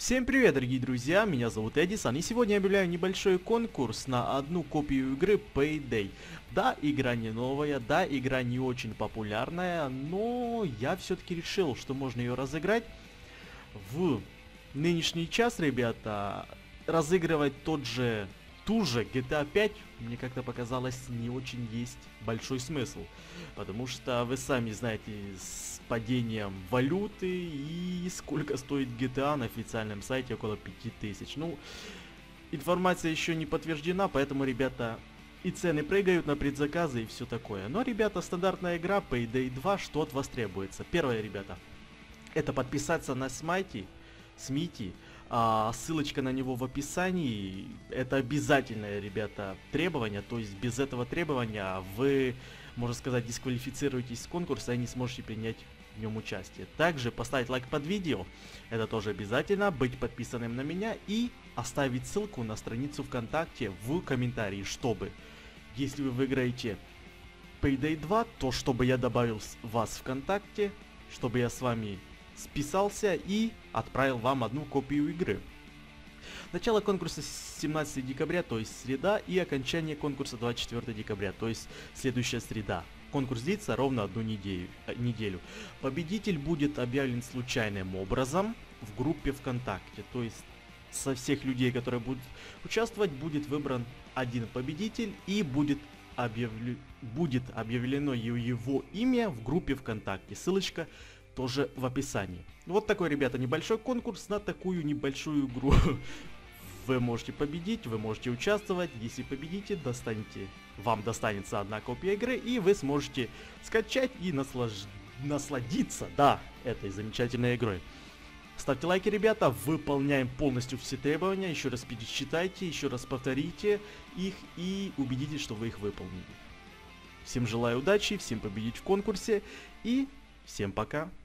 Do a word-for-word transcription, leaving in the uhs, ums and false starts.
Всем привет, дорогие друзья, меня зовут Эдисон, и сегодня я объявляю небольшой конкурс на одну копию игры Payday. Да, игра не новая, да, игра не очень популярная, но я все-таки решил, что можно ее разыграть. В нынешний час, ребята, разыгрывать тот же, ту же джи ти эй пять, мне как-то показалось, не очень есть большой смысл. Потому что вы сами знаете, с падением валюты и сколько стоит джи ти эй на официальном сайте, около пяти тысяч. Ну, информация еще не подтверждена, поэтому, ребята, и цены прыгают на предзаказы и все такое. Но, ребята, стандартная игра Payday два, что от вас требуется? Первое, ребята, это подписаться на Смайти, Смити. А, ссылочка на него в описании. Это обязательное, ребята, требование. То есть без этого требования вы, можно сказать, дисквалифицируетесь с конкурса и не сможете принять в нем участие. Также поставить лайк под видео. Это тоже обязательно. Быть подписанным на меня и оставить ссылку на страницу ВКонтакте в комментарии, чтобы, если вы выиграете Payday два, то чтобы я добавил вас ВКонтакте, чтобы я с вами списался и отправил вам одну копию игры. Начало конкурса семнадцатого декабря, то есть среда, и окончание конкурса двадцать четвёртого декабря, то есть следующая среда. Конкурс длится ровно одну неделю. Э, неделю. Победитель будет объявлен случайным образом в группе ВКонтакте, то есть со всех людей, которые будут участвовать, будет выбран один победитель и будет объявлю... будет объявлено его имя в группе ВКонтакте. Ссылочка тоже в описании. Вот такой, ребята, небольшой конкурс на такую небольшую игру. Вы можете победить, вы можете участвовать. Если победите, достанете, вам достанется одна копия игры, и вы сможете скачать и наслаж... насладиться, да, этой замечательной игрой. Ставьте лайки, ребята, выполняем полностью все требования. Еще раз пересчитайте, еще раз повторите их и убедитесь, что вы их выполнили. Всем желаю удачи, всем победить в конкурсе и всем пока.